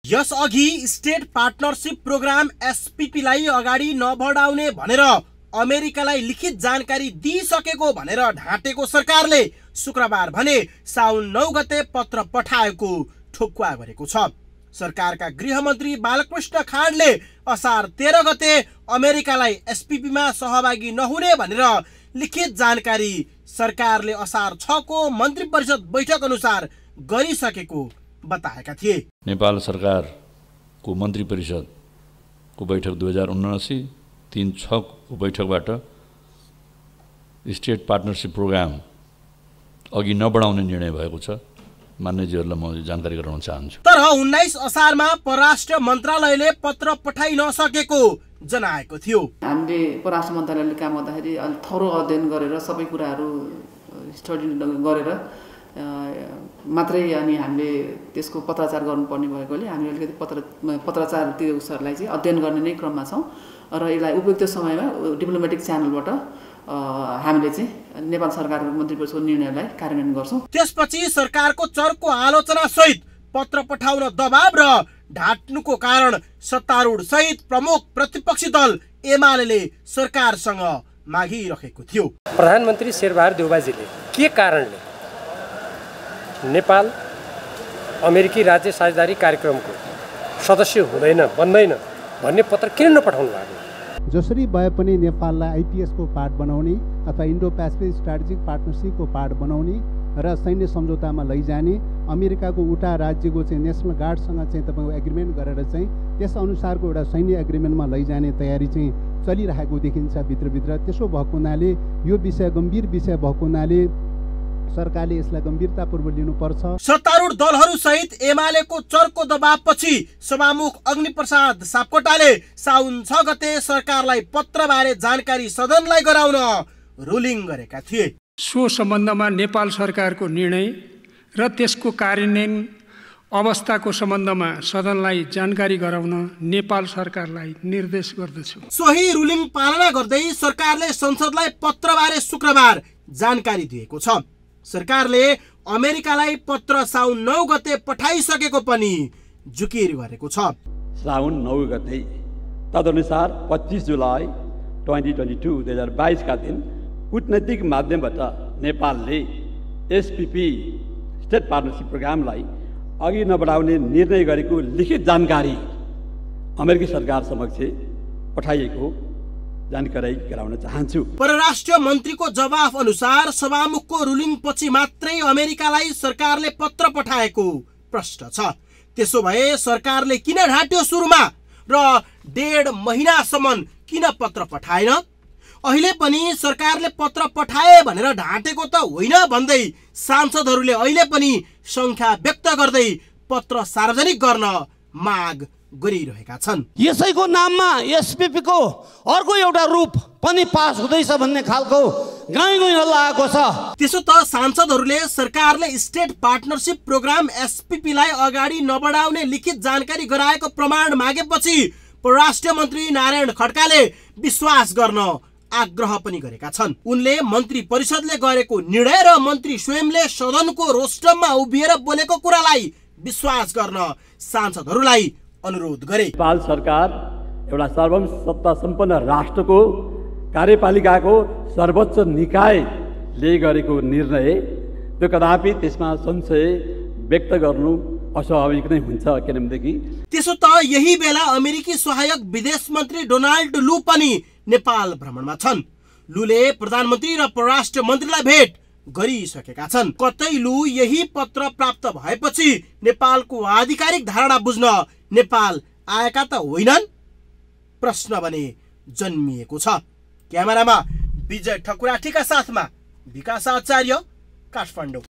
यसअघि state partnership programme एसपीपीलाई अगाडि नबढाउने भनेर अमेरिकालाई लिखित जानकारी दिइसकेको भनेर ढाँटेको सरकारले शुक्रबार भने साउन 9 गते पत्र पठाएको ठोक्वा गरेको छ। सरकारका गृहमन्त्री बालकृष्ण खाँडले असार 13 गते अमेरिकालाई एसपीपीमा सहभागी नहुने भनेर लिखित जानकारी सरकारले असार 6 को मन्त्री परिषद बैठक अनुसार गरिसकेको बताएका थिए। नेपाल सरकारको मन्त्री परिषदको बैठक 2079 3/6 को बैठकबाट स्टेट पार्टनरशिप प्रोग्राम अघि नबढाउने निर्णय भएको छ। मान्यजीहरूलाई म जानकारी गराउन चाहन्छु। तर 19 असारमा परराष्ट्र मन्त्रालयले पत्र पठाइ नसकेको जनाएको थियो। हामीले परराष्ट्र मन्त्रालयले काम गर्दाखेरि अलि थरो अध्ययन गरेर सबै कुराहरू स्टडी गरेर मात्रै अनि हामीले त्यसको पत्राचार गर्नुपर्ने भएकोले हामी अलिकति पत्राचार त्यो उसहरूलाई चाहिँ अध्ययन गर्ने नै क्रममा छौँ र यसलाई उपयुक्त समयमा डिप्लोमेटिक च्यानलबाट हामीले चाहिँ नेपाल सरकारको मन्त्री परिषदको निर्णयलाई कार्यान्वयन गर्छौँ। त्यसपछि सरकारको चर्को आलोचना सहित पत्र पठाउन दबाब र ढाँट्नुको कारण सत्तारूढ सहित प्रमुख प्रतिपक्षी दल एमाले सरकारसँग मागिरहेको थियो। प्रधानमन्त्री शेरबहादुर देउवाजीले के कारणले नेपाल अमेरिकी राज्य साझेदारी कार्यक्रमको सदस्य हुँदैन बन्दैन भन्ने पत्र किन नपठाउनु भएको? जसरी भए पनि नेपाललाई आइपीएसको पार्ट बनाउने अथवा इन्डो पेसिफिक स्ट्राटेजिक पार्टनरशिपको पार्ट बनाउने र सैन्य सम्झौतामा लैजाने अमेरिकाको उटा राज्यको चाहिँ नेसनल गार्डसँग चाहिँ तपाईँको एग्रिमेन्ट गरेर चाहिँ त्यस अनुसारको एउटा सैन्य एग्रिमेन्टमा लैजाने तयारी चाहिँ चलिरहेको देखिन्छ भित्रभित्र। त्यसो भएको हुनाले यो विषय गम्भीर विषय भएको हुनाले सरकारले यसलाई गम्भीरतापूर्वक लिनुपर्छ। सत्तारूढ दलहरू सहित एमालेको चर्को दबावपछि सभामुख अग्निप्रसाद सापकोटाले साउन 6 गते सरकारलाई पत्रबारे जानकारी सदनलाई गराउन रुलिङ गरेका थिए। सो सम्बन्धमा नेपाल सरकारको निर्णय र त्यसको कार्यान्वयन अवस्थाको सम्बन्धमा सदनलाई जानकारी गराउन नेपाल सरकारलाई निर्देश गर्दछु। सोही रुलिङ पालना गर्दै सरकारले संसदलाई पत्रबारे शुक्रबार जानकारी दिएको छ। सरकारले अमेरिकालाई पत्र साउन 9 गते पठाइसकेको पनि जुकिर गरेको छ। साउन 9 गते तदनुसार 25 जुलाई 2022 का दिन कूटनैतिक माध्यमबाट नेपालले एसपीपी स्टेट पार्टनरशिप प्रोग्रामलाई अघि नबढाउने निर्णय गरेको लिखित जानकारी अमेरिकी सरकार समक्ष पठाइएको जानकारी गराउन चाहन्छु। परराष्ट्र मन्त्रीको जवाफ अनुसार सभामुखको रुलिङ पछि मात्रै अमेरिकालाई सरकारले पत्र पठाएको प्रश्न छ। त्यसो भए सरकारले किन ढाँट्यो सुरुमा र 1.5 महिनासम्म किन पत्र पठाएन? अहिले पनि सरकारले पत्र पठाए भनेर ढाँटेको त होइन भन्दै सांसदहरूले अहिले पनि संख्या व्यक्त गर्दै पत्र सार्वजनिक गर्न माग गरिरहेका छन्। यसैको नाममा एसपीपी को अर्को एउटा रूप पनि पास हुँदैछ भन्ने खालको गाई लागेको छ। त्यसो त सांसदहरूले सरकारले स्टेट पार्टनरशिप प्रोग्राम एसपीपी लाई अगाडि नबढाउने लिखित जानकारी गराएको प्रमाण मागेपछि परराष्ट्र मन्त्री नारायण खड्काले विश्वास गर्न आग्रह पनि गरेका छन्। उनले मन्त्री परिषदले गरेको निर्णय र मन्त्री स्वयंले सदनको रोस्टममा उभिएर बोलेको कुरालाई विश्वास गर्न सांसदहरूलाई अनुरोध गरे। नेपाल सरकार एउटा सर्वसत्ता सम्पन्न राष्ट्रको कार्यपालिकाको सर्वोच्च निकायले गरेको निर्णय त्यो कदापि त्यसमा संशय व्यक्त गर्नु अस्वाभाविक नै हुन्छ। किनभनेदेखि त्यसो त यही बेला अमेरिकी सहायक विदेश मन्त्री डोनाल्ड लू पनि नेपाल भ्रमणमा छन्। लूले प्रधानमन्त्री र परराष्ट्र मन्त्रीलाई भेट गरिसकेका छन्। कतै लू यही पत्र प्राप्त भएपछि नेपालको आधिकारिक धारणा बुझ्न नेपाल आएका त होइनन्? प्रश्न भने जन्मिएको छ। क्यामेरामा विजय ठकुराठीका साथमा विकास आचार्य, काठमाडौँ।